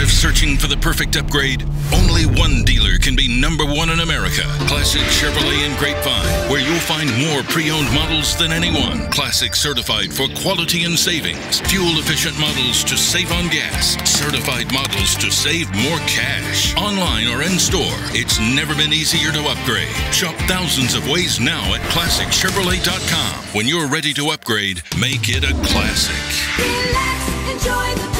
of searching for the perfect upgrade? Only one dealer can be #1 in America. Classic Chevrolet in Grapevine, where you'll find more pre-owned models than anyone. Classic certified for quality and savings. Fuel-efficient models to save on gas. Certified models to save more cash. Online or in-store, it's never been easier to upgrade. Shop thousands of ways now at ClassicChevrolet.com. When you're ready to upgrade, make it a classic. Relax, enjoy the